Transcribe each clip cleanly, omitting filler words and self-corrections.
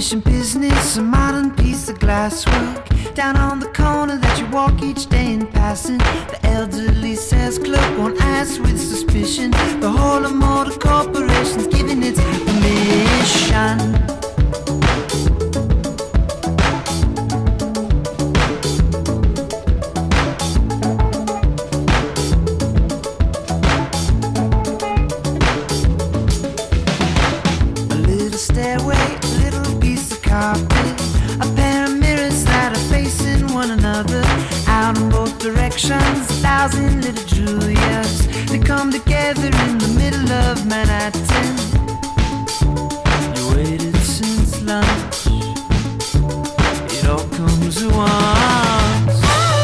unfinished business, a modern piece of glasswork down on the corner that you walk each day in passing. The elderly sales clerk won't ask with suspicion. The whole of Motor Corporation's giving its permission. Stairway, a little piece of carpet, a pair of mirrors that are facing one another. Out in both directions, 1,000 little Julias. They come together in the middle of Manhattan. You waited since lunch. It all comes at once.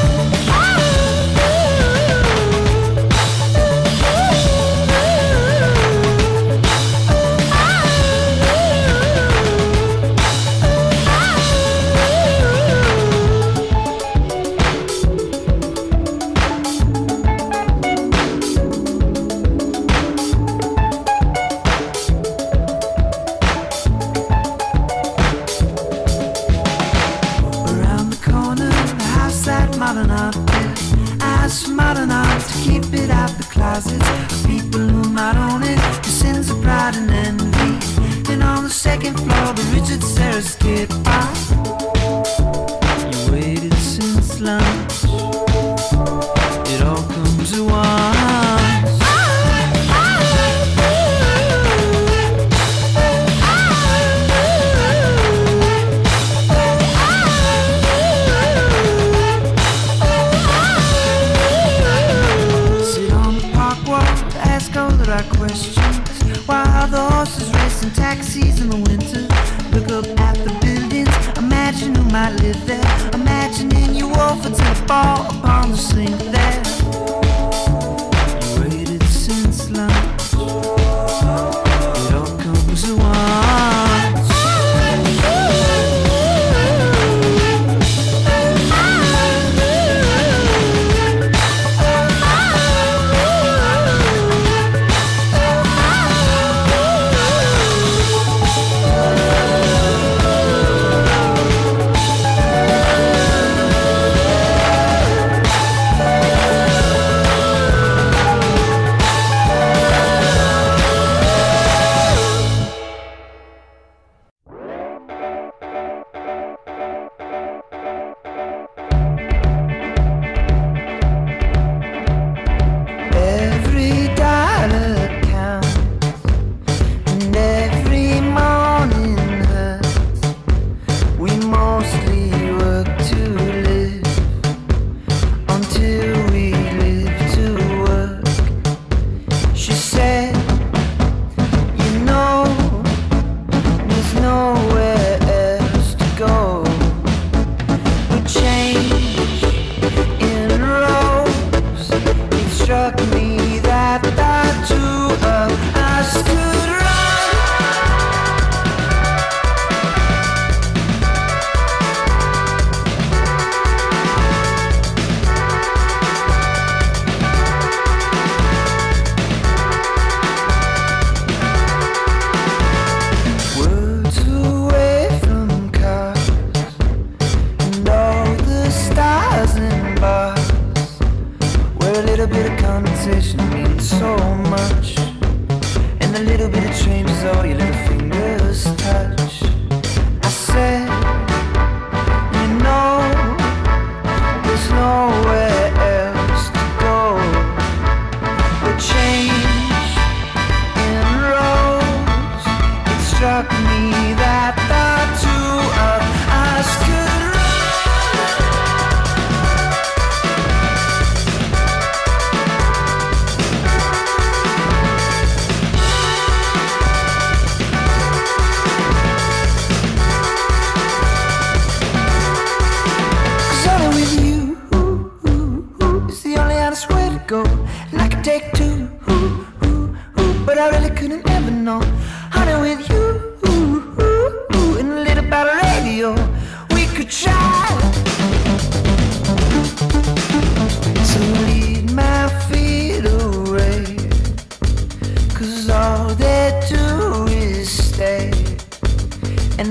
Modern art, ask modern art to keep it out the closets. People who might own it, the sins of pride and envy. Then on the second floor, the Richard Serra skid park. You waited since lunch. It all comes at once. Questions. Why are the horses racing taxis in the winter? Look up at the buildings, imagine who might live there. Imagining you offer to the ball upon the sink there. You waited since lunch. It all comes at once.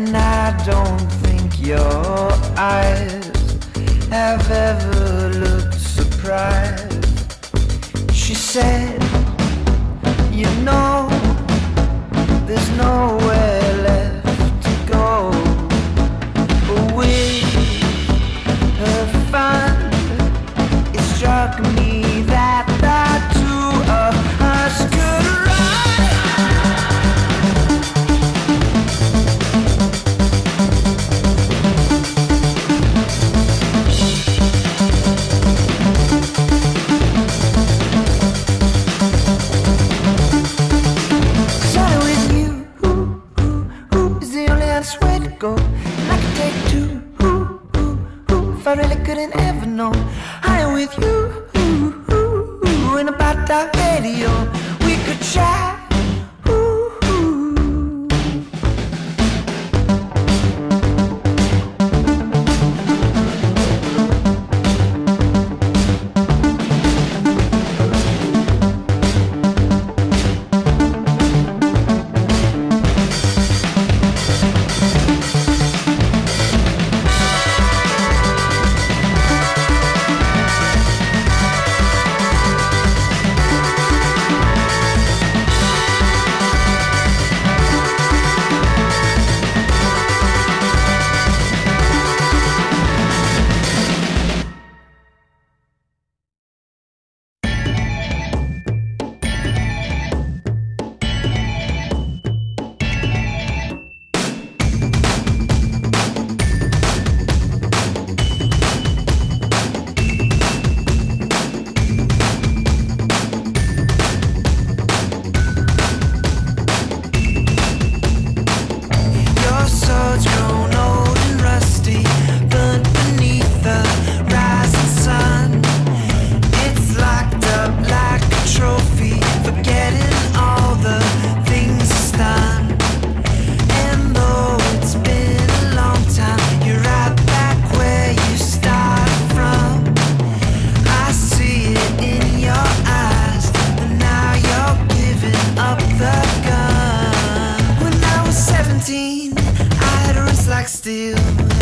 And I don't think your eyes have ever looked surprised. She said, you know, there's nowhere left to go. But with her fun, it struck me that the two of us could go. And I could take two, if I really couldn't ever know. I'm with you, and about that radio, we could chat. Like steel.